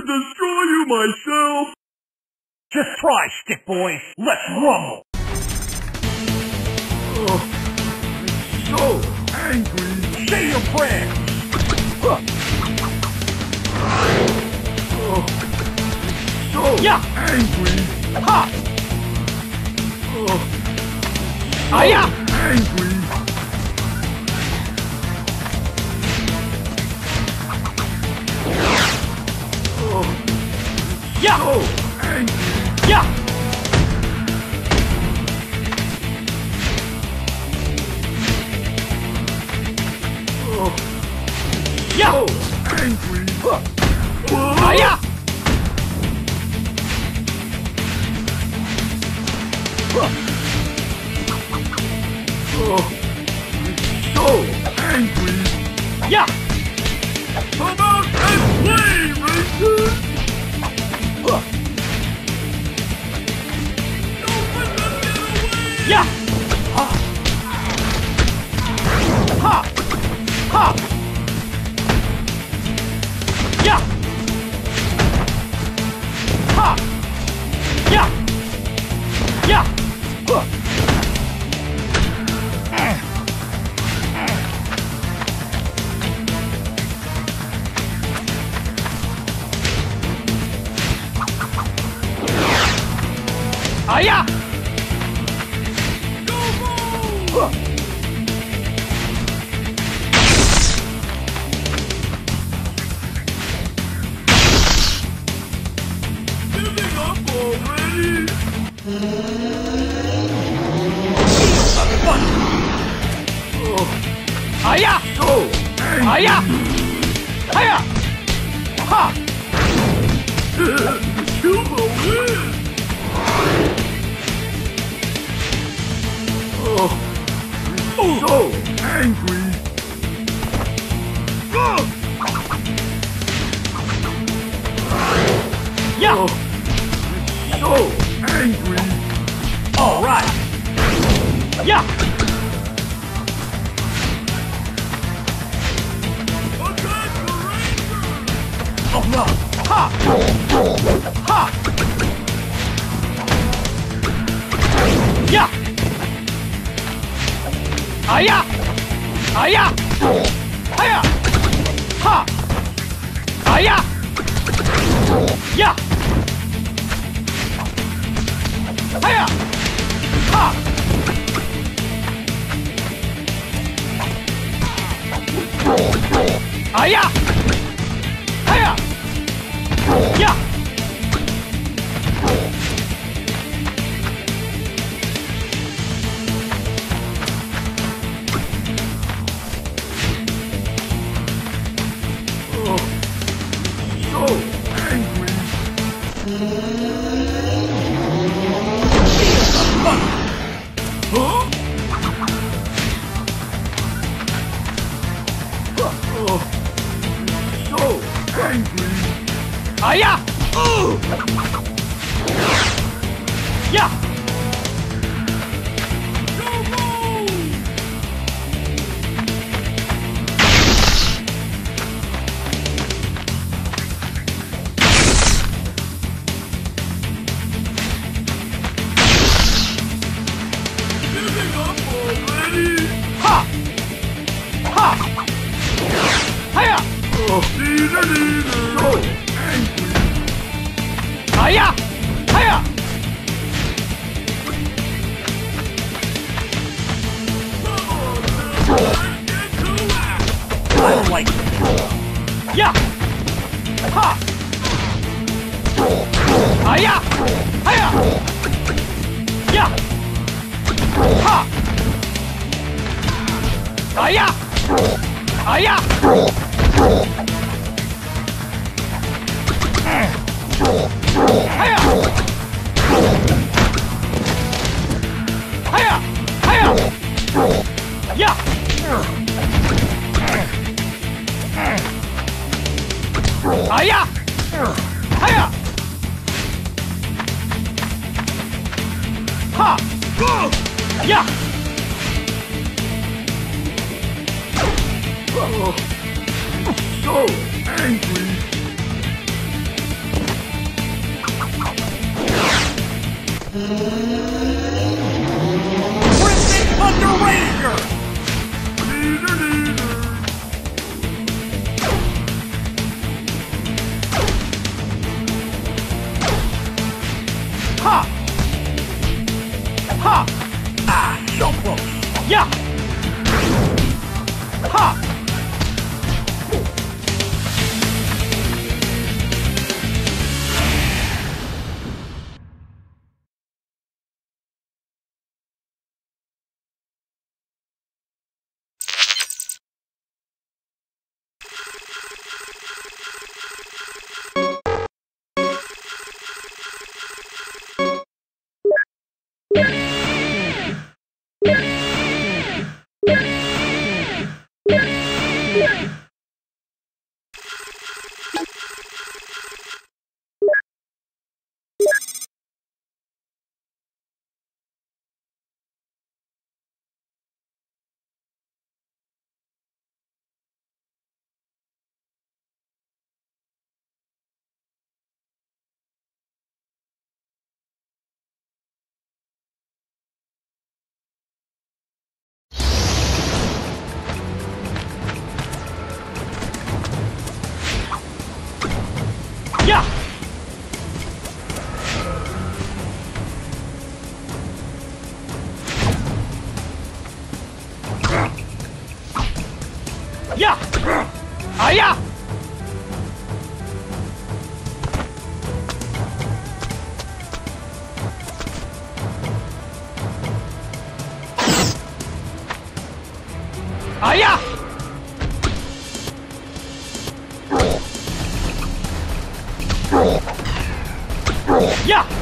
destroy you myself. Just try, Stick Boy. Let's rumble. So angry. Say your prayers. So Yeah. angry. Ha! Aya! Angry. Yeah! So angry. Yeah! Yeah! So angry. Aya! So angry. Yeah! Come out and play, Rangers! Yeah! Ha! Ha! Ha! Yeah! Ha! Yeah! Yeah! Aya! Giving up already? Aya! So angry. Aya! Aya! Ha! You will win! So angry. Yeah! So angry. All right! Yeah! Attack the Ranger! Oh no! Ha! Ha! Yeah! Aya! Aya! Aya! Ha! Aya! Yeah! Aya! Ha! Aya! Aya! Yeah! So angry. Huh? So angry. Aya! Yeah! Giving up already? Ha! Ha! Hiya! So angry. Hiya! Hiya! I don't like it. Yeah! Ha! Hiya! Hiya! Yeah! Ha! Hiya! Hiya! Hiya! Hiya! Hiya! Yeah! Hiya! Hiya! Ha! Yeah! So angry. Crimson Thunder Ranger! Leader, leader. Ha! Ha! Ah, so close. Yeah! Ha! Yeah! Yeah! Ah, yeah! Ah, yeah! Yeah!